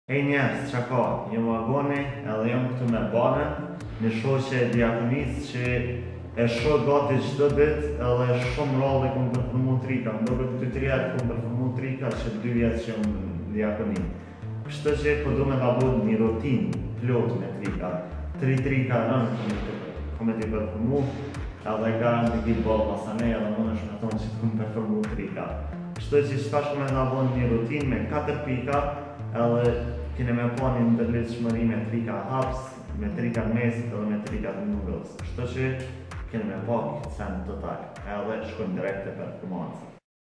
Hej njerëz, qa ka? Jam Agoni, edhe jam këtu me Banën, një shoqe diakonisë që e shoh gati çdo ditë edhe shumë rrallë kom performu trika. Ndodhet 2-3 herë kom performu trika që 2 vjet që jam në diakoni. Kështu që po du me ta bëj një rutinë plot me trika. 3 trika rënd kom e t'i performu, edhe garanti ki bëllë masane edhe më nëshme me thonë që t'kom performu trika. Kështu që shtash me ta bëj një rutinë me 4 pika, edhe kine me po një ndërlidhshmëri me trika haps, me trika mesit edhe me trika të nugës. Kështu që kine me po këtë sen total, edhe shkojmë direkt e performanca.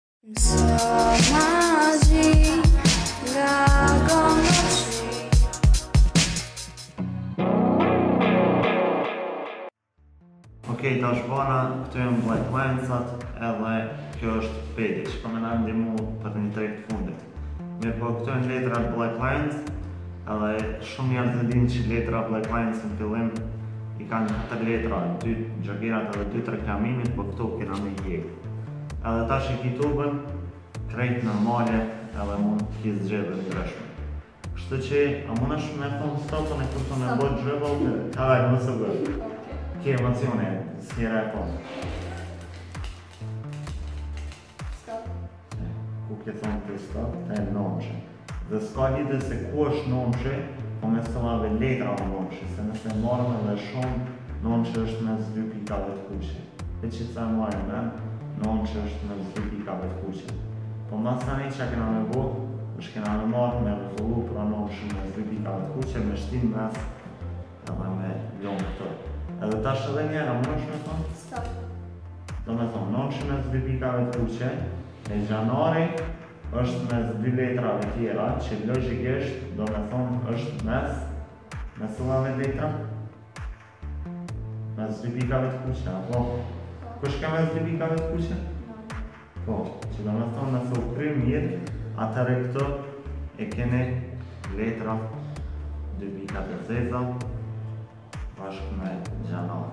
Okej, tash Bana, këtu jem Black Lionsat, edhe kjo është Pedi, që po me na ndihmu për një trek të fundit. Mirë po, këtu janë letra Black Lions, edhe shumë njerëz e dinë që letra Black Lions në fillim i kanë 4 letra, 2 gjogerat edhe 2 reklamimit, po këtu kena me hjekë. Edhe tash i kitubën, krejt normale, edhe mund t'i zgjedhë ndryshme. Kështu që, a mund është me thonë stopën e kur të me bojt dribble, kaj, mësë bërë. Ke emocione, s'kjera e thonë. Ku ke thonë për stop, të e nonqe. Dhe s'ka lidhe se ku është nonqe, po me sëllave letra o nonqe, se nëse marrëm edhe shumë, nonqe është mes 2 pikave të kuqe. E që të marrëm me, nonqe është mes 2 pikave të kuqe. Po mas tani që kena me bo, është kena me marrë me rëzullu pra nonqe mes 2 pikave të kuqe, me shtim mes, edhe me ljonë këto. Edhe tash edhe njëra, më është me thonë? Stop. Do me thonë, nonqe mes 2 pikave të kuqe, e gjanari është mes 2 letrave tjera, që logikisht do me thonë është mes sëllave letra? Mes 2 pikave të kuqe, apo? Kush ka mes 2 pikave të kuqe? Po, që do me thonë nëse u kry mirë, atëre këto e keni letra 2 pikat e zeza, bashkë me gjanari.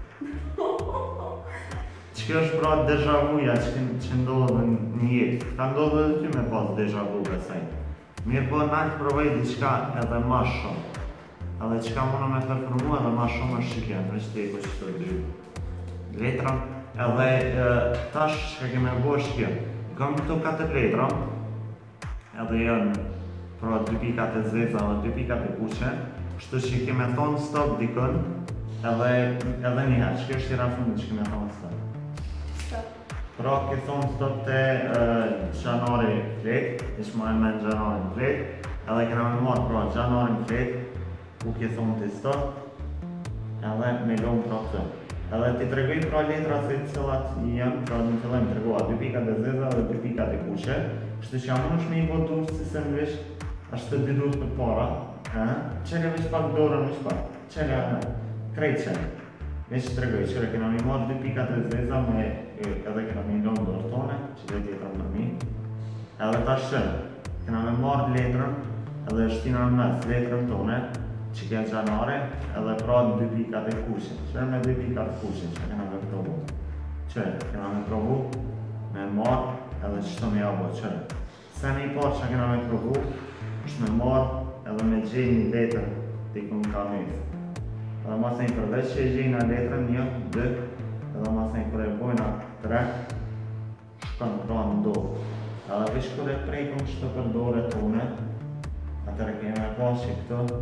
Që është pra deja vuja që ndodhë një jetë. Ka ndodhë edhe ty me pas deja vu besaj. Mirë po nalë provej diqka edhe ma shumë. Edhe qka muna me performu edhe ma shumë është që kjenë, në që teko që të 2 letra. Edhe tash që keme bo është kjo. Kam këto 4 letra, edhe janë pra 2 pikat e zeza dhe 2 pikat e kuqe. Kështu që keme thonë stop dikën, edhe njëherë, që është tjera fundit që keme thonë stop. Pra, ke thonë stop të gjanari flet, ishë ma e me gjanari në flet, edhe kena me marë pra gjanari në flet, ku ke thonë të stop, edhe me lomë pra të. Edhe ti tregoj pra letra se cilat janë, pra në fillim tregoha 2 pikat e zeza dhe 2 pikat e kuqe, kështu që jam është me i botu si se në vish, ashtë të didus për para, qene vish pak dorën vish pak, qene krejt qene. Veç të tregoj, qëre kena mi marrë 2 pikat e zeza me edhe kena mi lonë dorë tone, që dhe tjetër në mi. Edhe ta shënë, kena me marrë letrën edhe shtina në mes letrën tone, që kja gjanare, edhe pra 2 pikat e kuqe. Qëre me 2 pikat e kuqe që kena me provu. Qëre, kena me provu, me marrë edhe që të me jabo qëre. Seni i parë që kena me provu, është me marrë edhe me gjej një letrë t'i kun ka mesë. Edhe mas e një përveç që e gjejna letrën 1, 2, edhe mas e një kër e bojna 3, shkën pra në dorë. Edhe vish kër e prejkëm qëtë për dore tone, atër e keme pa që këto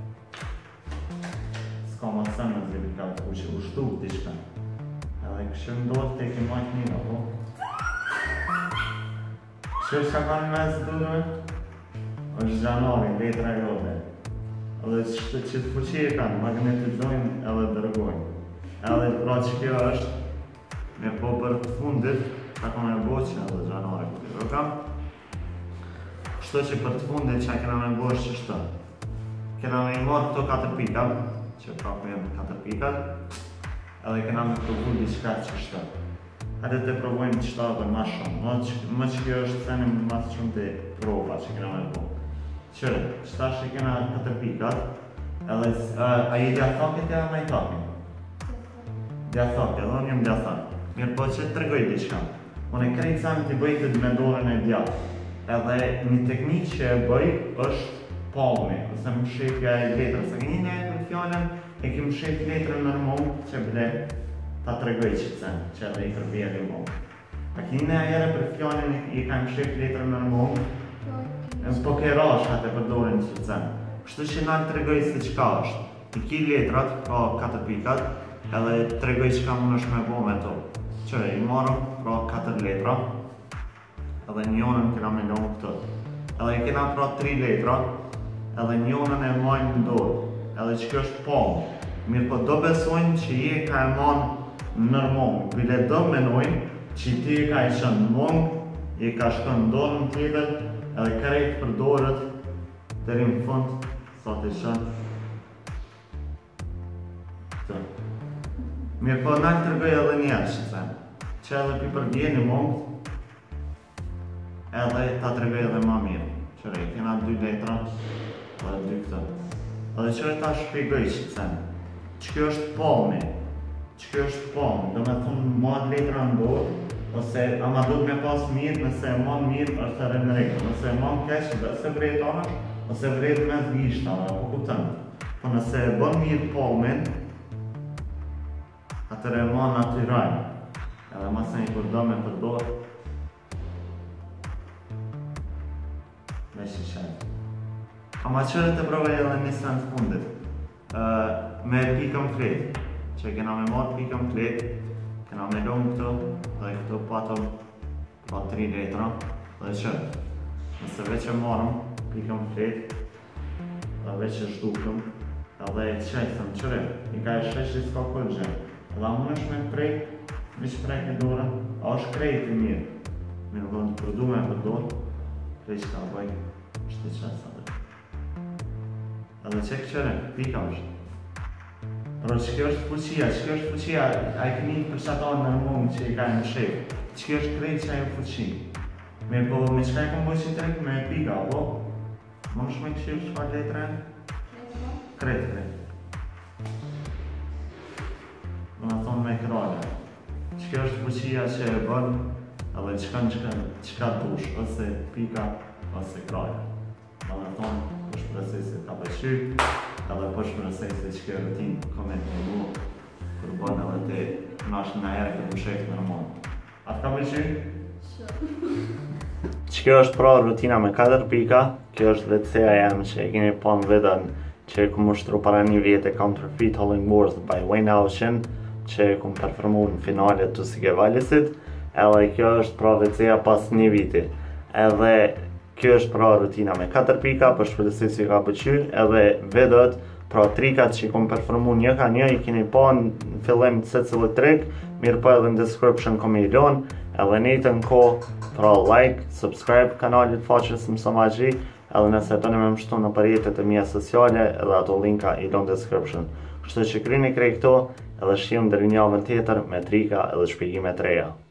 s'ka ma sënë në zili ka të kuqe, u shtu t'i shkën. Edhe kështë ndodhë të e ke majtë një, apo? Që është ka në mes dure? është gjanari, letra e jote. Edhe që të fuqi e kanë, magnetizojnë edhe dërgojnë. Edhe pra që kjo është, me po për të fundit, ta kome e boqë edhe gjanari këtë i rëka. Kështu që për të fundit që kena me boqë që shtë. Kena me i marë këto 4 pikat, që pra ku jenë 4 pikat, edhe kena me provu diçka që shtë. Hajde të provojmë qëta dhe ma shumë, më që kjo është senim mas shumë të prova që kena me bo. Qërë, qëta që kena 4 pikat, edhe a i djathakit e a me i takin? Djathakit, edhe unë jem djathak. Mirë po që të tregoj diçka. Unë e krejtë sa në t'i bëjtë me dorën e djath. Edhe një teknik që e bëj është palme, ose më shifja e letra. Se kënjina e për fjallën e kim shif letrën nërmon që ble ta tregoj qëtësen, që edhe i përbjeli mund. A kënjina e jere për fjallën i kam shif letrën nërmon, po kerash atë e përdorin qëtësen. Kështu që nga tregoj se qka është. I ki letrat, pra 4 pikat, edhe tregoj qka mund është me bo me to. Që i marëm pra 4 letra, edhe njonën kena me lonë këtë. Edhe i kena pra 3 letra, edhe njonën e majnë në dorë, edhe që kjo është palmë. Mirë po do besojnë që i e ka e manë nërmonë, bile do menojnë që ti e ka i shënë mongë, i ka shkën dorën tjetër, edhe krejt për dorët, deri në fund, sa të shënë. Mirë po nga tërgoj edhe njerë që them, që edhe pi përbjeni mongë, edhe ta tërgoj edhe ma mirë. Qërej, kena 2 letra, edhe 2 këtë. Edhe qërej ta shpjegoj që them, që kjo është palmi, që kjo është palmi, do me thunë madh letra në dorë, ose ama do me pas mirë, nëse e madh mirë është edhe në rejtë, nëse e madh keq, se vrejt anësh, ose vrejt me dhishtë anë, po kuptën. Po nëse e bën mirë palmin, atër e ma natyral, edhe masën i kur do me përdor, me shishet. Ama qërë të provej edhe një sens fundit, me pikën flet, që kena me marrë pikën flet, kena me lonë këto, dhe këto patëm pa 3 letra, dhe qërë. Nëse veç e marrëm pikën flet, dhe veç e shtukëm, edhe e qëjtëm qërë, i ka e shesh i s'ka kërë gjenë. Dhe më është me prejk, me që prejk e dorën, a është krejt i mirë. Me në vëndë përdu me për dorë, prej që ka bëj, është të qësë atë. Edhe që këqëre, pika është. Pro që kjo është fuqia, a i këni për që ata në mungë që i ka e në shqip. Që kjo është krejt që a i fuqi. Me po, me qëka i kom bëj që trejk me pika, po? Më është me këshirë që pa letre? Krejt. Më në thonë me kralë, që kjo është fuqia që e bënë, edhe qëka dush, ose pika, ose kralë. Më në thonë, po shpresoj se ka pëqy, edhe po shpresoj se që kjo rutinë koment një mu, kur bënë edhe te nash në herë këtë më shekë nërmonë. Atë ka pëqy? Që kjo është pra rutina me 4 pika, kjo është dhe të theja jam që e keni pa në vidën që e ku mushtru para një vjetë e Counterfeit Hauling Wars by Wayne Ocean, që ku më performu në finalet të Sigevalisit, edhe kjo është pra veceja pas një viti. Edhe kjo është pra rutina me 4 pika, për shpëllësit që ka pëqy, edhe videot, pra trikat që ku më performu një ka një, i keni pa në fillim të se cilët trik, mirë po edhe në description kom i lonë, edhe njëtë në ko, pra like, subscribe kanalit Faqës Mësamagji, edhe nëse të në me mështu në përjetet e mija sociale, edhe ato linka i lonë description. Kështu që kryni krej këto, edhe shihim deri në javën tjetër me trika edhe shpjegime të reja.